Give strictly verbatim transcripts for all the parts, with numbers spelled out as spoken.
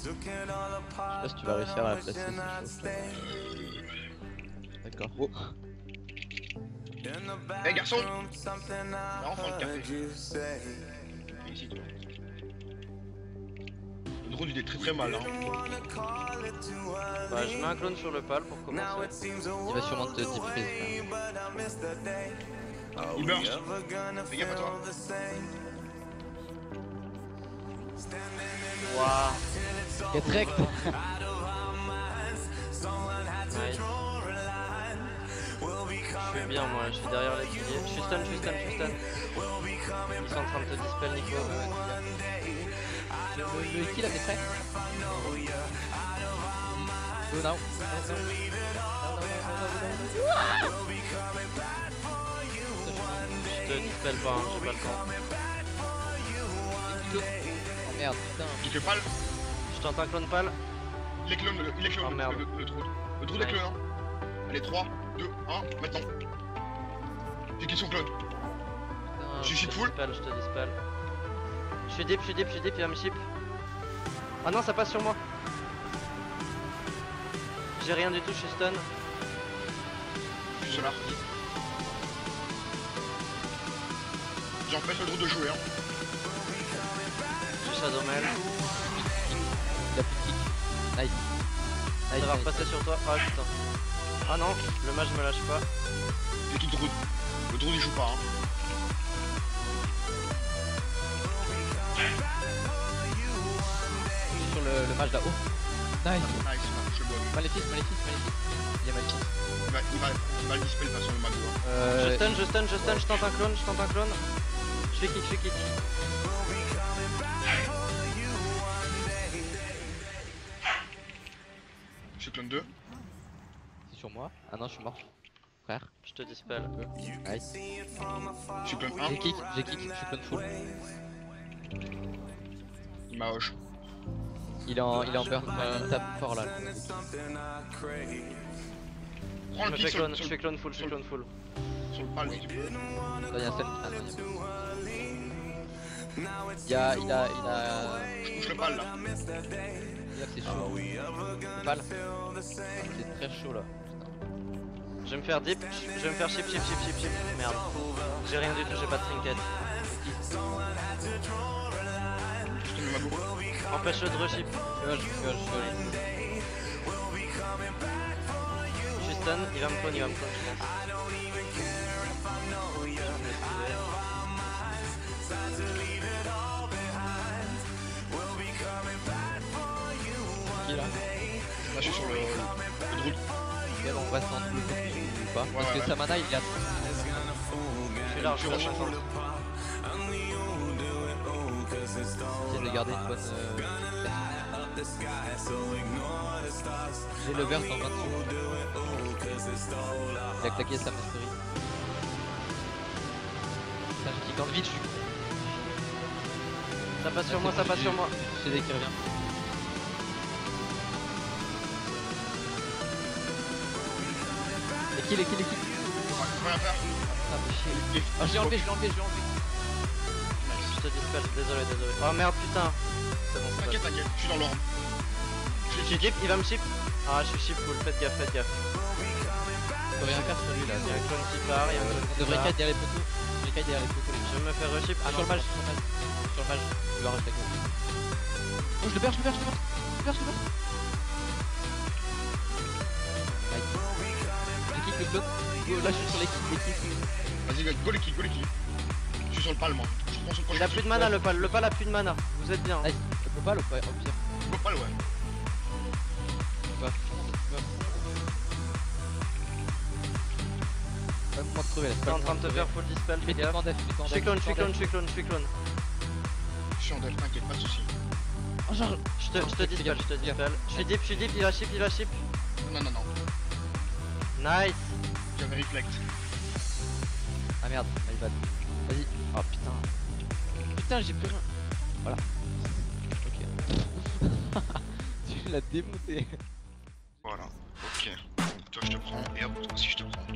sais pas si tu vas réussir à la placer, c'est chaud. D'accord. Oh. Eh hey, garçon, là enfin le café. Ici toi. Le drone il est très très mal hein. Bah je mets un clone sur le pal pour commencer. Il va sûrement te deep freeze. Il burst. Fais gaffe à toi. Waouh. Get wrecked. Nice. Je suis bien moi, je suis derrière les piliers. Je suis stun, je suis stun, je suis stun. Ils sont en train de te dispel Nico. Le, le, le kill a fait prêt. Go now. Je te dispel pas, hein, j'ai pas le temps. Oh merde, putain. Il fait pal. Je tente un clone pal. Il est clone, il est clone, Oh, le, merde. le, le, le trou. Le trou des clones hein. Allez trois, deux, un, maintenant. J'ai qu'ils sont clones. Putain, Je suis je te full. dispel, je te dispel. Je suis deep, je suis deep, je suis deep, il va me chip. Ah non, ça passe sur moi. J'ai rien du tout, je suis stun. Je suis sur là. J'empêche le drone de jouer hein. J'ai Shadow Mail. Il a plus de kick. Nice. Nice, Ça va nice. repasser sur toi. Ah putain. Ah non, le mage me lâche pas. J'ai tout le drone. Le drone il joue pas hein. Sur le, le match là-haut. Nice. Nice, je le bloque. Maléfice, maléfice, maléfice. Il y a maléfice. Il va, il va, il va le dispel de toute façon le mago hein. Euh, Je stun, je stun, je stun, je tente un clone, je tente un clone. Je fais kick, je fais kick. Je suis clone deux. C'est sur moi. Ah non, je suis mort. Frère. Je te dispel. Nice. Je suis clone un. J'ai kick, j'ai kick, je suis clone full. Il m'a hoche. Il est en, il est en burn, euh, il tape fort là. Prends Je le me kick fais sur, clone, sur, je fais clone full, je fais clone full. sur le pal si tu peux. Là, il y a un stun. Ah non, il y a pas. Il y a, il a, il a. Je touche le pal là. Là, c'est chaud. Le pal. C'est très chaud là. Je vais me faire dip, je vais me faire chip, chip, chip, chip, chip. Merde. J'ai rien du tout, j'ai pas de trinket. Je te mets ma go. Empêche-le de rechip. Fudge, fudge, fudge. Je suis stun, il va me clone, il va me clone, je pense. Qui là? Là je suis sur le, le drone. Et on reste en double ou pas? Ouais, Parce que ouais. sa mana il est à Je suis large, je suis à cinquante. J'essaie de garder une bonne. Euh... J'ai le burst en vingt secondes. Il a claqué sa mastery. Putain, je kick dans le vide, je suis. Ça passe sur moi, ça passe sur moi. C'est dès qu'il revient. Les kills, les kills, les kills. Ouais, rien faire. Ah, mais chier. Ah, je l'ai enlevé, je l'ai enlevé, je l'ai enlevé. Je te dispel, désolé, désolé. Oh merde, putain. C'est bon, c'est T'inquiète, pas. t'inquiète, je suis dans l'orbe. Je suis dip, il va me chip. Ah, je suis chip full, faites gaffe, faites gaffe. Je peux rien faire sur lui là. Il y a un clone qui part, il y a un clone On qui devrait part. kite derrière les poteaux. On devrait kite derrière les poteaux. Je me fais rechip. Ah, Ah sur non, le mage, sur le mage. Sur le mage. Je vais arrêter la gueule. Oh, je le perds, je le perds, je le perds. Je le perds, je le perds. Nice. J'ai kick le bloc. Go, là, je suis sur les kicks, les kicks. Vas-y, go les kills, go les kills. Je suis sur le pal moi. Je prends son il a plus de mana le pal, le pal a plus de mana. Vous êtes bien. Nice. Je peux pas le pas, au pire. Go pal ouais. Va. Va me crever là. Je suis en train de te faire full dispel, fais Mets gaffe. en def, mets en Je def. suis clone, je suis clone, je suis clone, je suis clone. Je suis en dev, t'inquiète, pas de soucis. Oh, genre. Je te, je te dispel, je te dispel. Je suis dip, je suis dip, il va chip, il va chip. Non, non, non. Nice. J'avais reflect. Ah merde, my bad. Vas-y. Oh putain. Putain, j'ai plus rien. Voilà. Ok. Tu l'as démonté. Voilà. Ok. Donc toi je te prends et hop, toi aussi je te prends.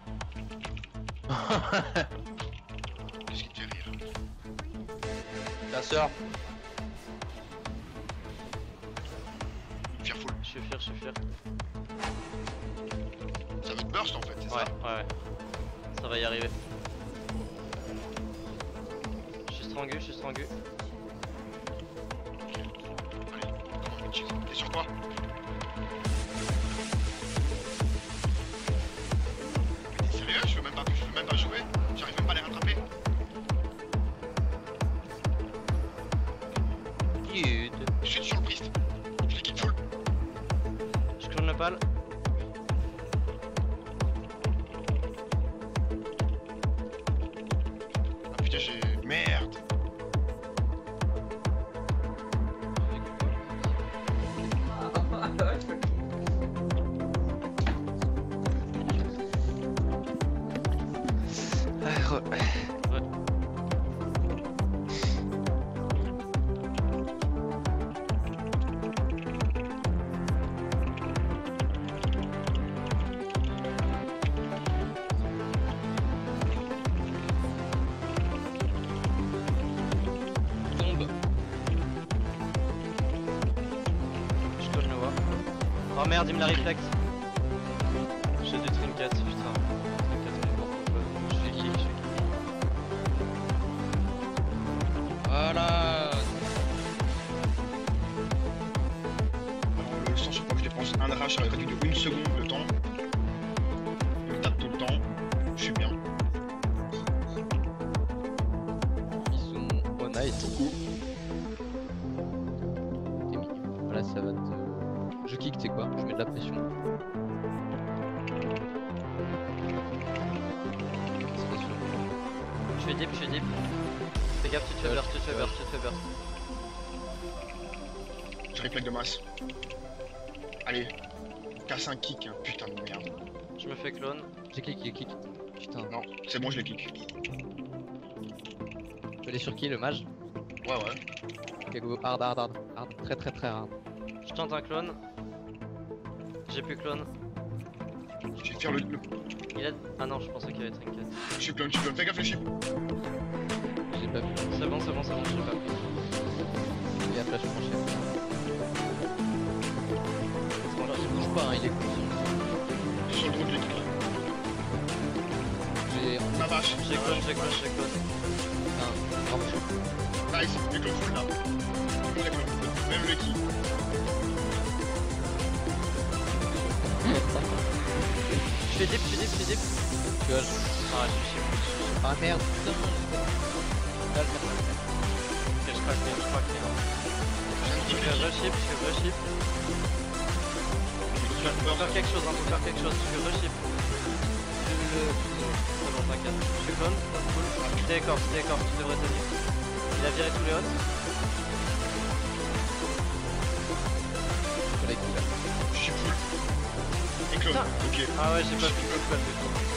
Qu'est-ce qui te fait rire? Ta soeur. Je suis fier, je suis fier. Ça veut te burst en fait, c'est Ouais, ça? ouais, ouais. Ça va y arriver. Je suis strangu, je suis strangu. Allez, comment tu t'es sur quoi? Mais t'es sérieux? Je peux même pas, je peux même pas jouer? J'arrive même pas à les rattraper? Dude. Je suis sur le priest. Je les kick full. Je clone le pal. Ah putain, j'ai. Merde! Tombe. Je clone le wa. Oh merde, il me la reflect. J'ai du trinket, putain. Trinket, on est mort pour le clone. Je suis kick, je suis kick. Voilà. Alors, le sang, je crois que je dépense un rage, ça va réduire de une seconde le temps. Je me tape tout le temps. Je suis bien. Ils sont honnêtes. Coucou. T'es mignon. Voilà, ça va te. Je kick, tu sais quoi? Je mets de la pression. C'est sûr. Je suis deep, je suis deep. Fais gaffe, tu te fais burst, tu te fais burst, tu te fais burst. Je réflexe de masse. Allez. Casse un kick, hein. Putain de merde. Je me fais clone. J'ai kick, j'ai kick. Putain. Non, c'est bon, je les kick. Tu peux aller sur qui, le mage? Ouais, ouais. Ok, go. Hard, hard, hard. Hard. Très, très, très hard. Je tente un clone. J'ai plus clone. Je vais faire le. le- Il a. Ah non, je pensais qu'il y avait trinket. Je suis clone, je suis clone. Fais gaffe le chip. J'ai pas vu. C'est bon, c'est bon, c'est bon, j'ai pas pris. Il y a flash franchi. Il bouge pas, hein, il est conscient. Je suis sur le drone, je les kick là. J'ai. Ma vache. J'ai ma clone, vache, j'ai ma clone, vache. j'ai clone. Un. Bravo. Nice, j'ai clone full là. Tout le monde est clone. Même le kick. Je fais dip, je fais dip, je fais dip. Tu vois, Ah, je suis chier. ah merde, putain. Là, le merde. Ok, je craque, je craque. Je J'ai fais un kick. reship, je fais reship. Faut faire quelque chose, hein, faut faire quelque chose. Je fais reship. C'est bon, t'inquiète. Je fais clone, cool. Stay corps, stay corps, tu devrais tenir. Il a viré tous les hots. Avec qui là? Je suis full. Et clone. Putain. Ok. Ah ouais, j'ai pas vu, j'ai pas vu.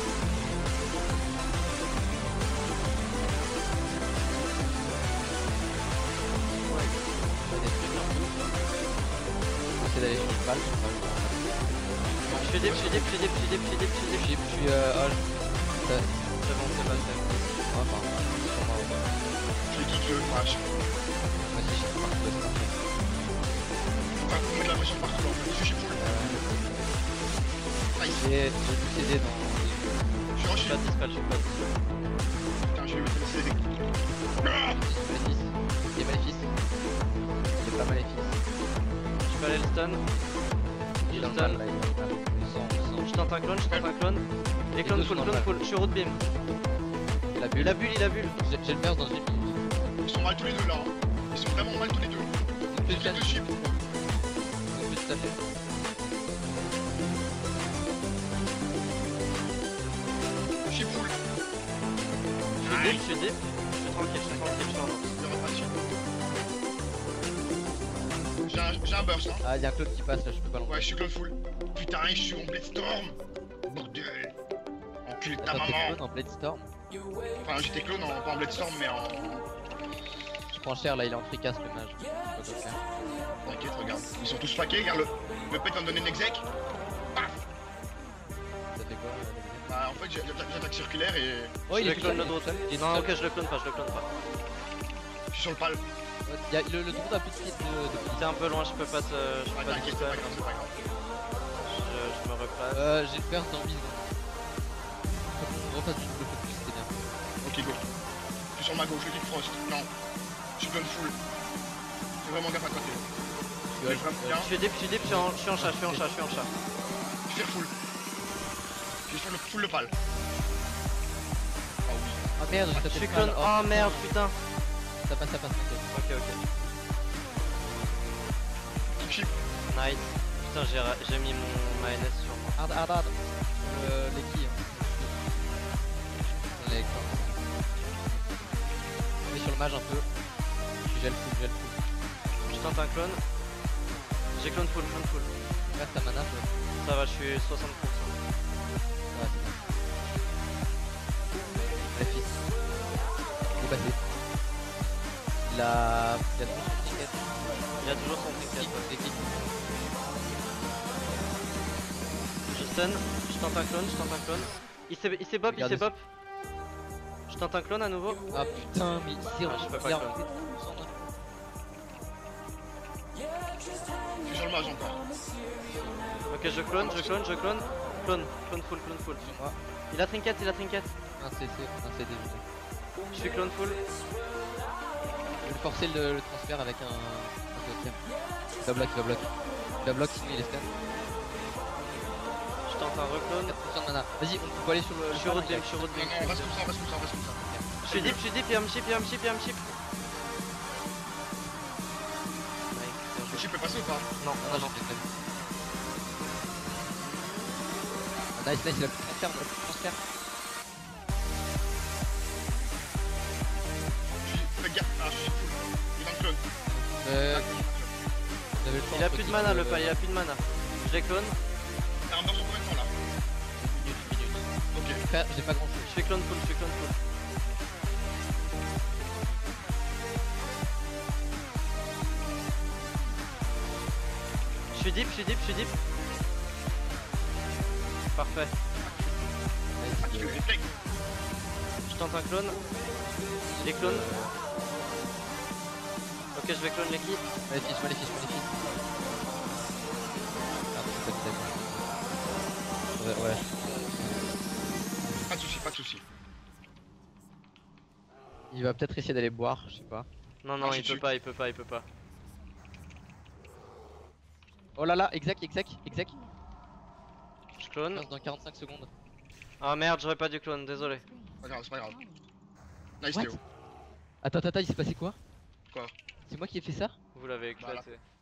J'essaie d'aller sur le pal. Je fais dip, je fais dip, je fais dip, je fais dip, je fais dip, je fais dip. Je suis, je suis euh, oh, je- ça- C'est bon, c'est passé. Ah, pardon. Sur moi, ouais. Je les kick le match. Moi aussi, je suis parti de ce marché. Enfin, vous mettez la pression partout là. Je suis full. Nice. J'ai j'ai dû t'aider dans. Je suis en Je suis chip. pas dispal, je suis pas dispal. Putain, je vais mettre le C D. Ah Maléfice. Il est maléfice. Il est pas maléfice. Je peux aller le stun. Il est dans le Stun. mal là. Il est dans le mal. Il sent, il sent. Je tente un clone, je tente un clone. Les clones deux full, sont dans clone le full. Je suis route beam. La bulle. Il a bulle, il a bulle. J'ai j'ai le burst dans une minute. Ils sont mal tous les deux là. Ils sont vraiment mal tous les deux. On peut J'ai tout à deux fait. chips. On peut tout à fait. Je suis full. Je suis dip, je suis dip. Je suis tranquille, je suis tranquille, je suis en mode. Il y aura pas de chip. J'ai un, j'ai un burst hein. Ah, il y a un clone qui passe là, je peux pas l'envoyer. Ouais, je suis clone full. Putain, je suis en Blade-Storm. Bordel. Enculé de ta Attends, t'es maman. clone en Bladestorm. Enfin, j'étais clone en, pas en Blade-Storm, mais en. Je prends cher là, il est en fricasse le mage. Je sais pas quoi faire. T'inquiète, regarde. Ils sont tous plaqués, regarde le. Le pet va me donner une exec. Paf. Ça fait quoi là, l'exemple? Bah, en fait, j'ai- j'attaque j'attaque circulaire et. Oh, Je il est le tout clone seul, le il est tout droit. seul, il est tout Non, seul. ok, je le clone pas, je le clone pas. Je suis sur le pal. Il y a le, le trou a plus de pied de, de T'es un peu loin, je peux pas te. Je peux Ah, pas te t'inquiète, c'est pas distraire. grave, c'est pas grave. Je, je me replace. Euh, j'ai peur dans huit secondes. Faut qu'on refasse du double focus, c'était bien. Ok, go. Je suis sur ma gauche, le kick frost. Non. Je suis plein de full. Fais vraiment gaffe à côté. Tu Je vois, fais vraiment je- bien. Je suis dip, je suis dip, je suis en, je suis en chat, je suis en chat, je suis en chat. Je fais full. Je suis sur le full le pal. Ah oui. Ah merde, j'ai Je tapé suis le clone. mal. Oh merde, putain. Ça passe, ça passe, t'inquiète. Ok, ok. Kick chip. Nice. Putain, j'ai ra- j'ai mis mon ma N S sur moi. Hard, hard, hard. Euh, les quilles. Hein. Les corps. On est sur le mage un peu. Je gèle full, gèle full. Je tente un clone. J'ai clone full, clone full. Reste ta mana, toi. Ça va, je suis soixante pour cent. Ouais, c'est bon. Allez, fils. Il est passé. Il a. Il a toujours son ticket. Il a toujours son trinket. Équipe, équipe. Je stun, je tente un clone, je tente un clone. Il s'est il s'est bop, il Regardez s'est bop. Je tente un clone à nouveau. Ah putain, mais c'est Ah, je peux pas il a clone. refait tout son nom. Je suis sur le mage encore. Ok, je clone, je clone, je clone. Clone, clone full, clone full. Sur moi. Il a trinket, il a trinket. Un C C, un C D. Je Je suis clone full. vais forcer le, le transfert avec un, un deuxième. Il va bloc, il va bloc. Il va bloc, sinon il est stun. Je tente un reclone. quatre pour cent de mana. Vas-y, on peut aller sur le. Je suis road game, je suis road Non, game. non, on reste comme ça, on reste comme ça, on reste comme ça. Je suis deep, je suis deep, il va me chip, il va me chip, il va me chip. Le chip peut passer ou pas? Non, Ah non, non, non. j'ai pas vu. Ah, nice, nice, il a plus de transfert, il a plus de transfert. Je suis. Fais gaffe, ah, je suis full. Il est dans le clone. Euh. vous avez le choix Il a entre plus de qui, mana euh, le pal, il a plus de mana. Je les clone, T'as un burst de combien de temps là? Une minute, une minute. Ok. Frère, j'ai pas grand chose. je suis clone full, je suis clone full. Je suis deep, je suis deep, je suis deep. Parfait. Ah, tu fais le réflexe. Je tente un clone. Je les clone. Ok, je vais clone l'équipe. Maléfice, maléfice, maléfice. Ah, c'est pas dit d'accord. Ouais, ouais. Pas de soucis, pas de soucis. Il va peut-être essayer d'aller boire, je sais pas. Non, non, Ah, il j'ai peut tué. pas, il peut pas, il peut pas. Oh là là, exec, exec, exec. Je clone. Passe dans quarante-cinq secondes. Ah merde, j'aurais pas dû clone, désolé. Pas grave, c'est pas grave. Nice What? Théo. Attends, attends, attends, il s'est passé quoi? Quoi? C'est moi qui ai fait ça? Vous l'avez Voilà. éclaté.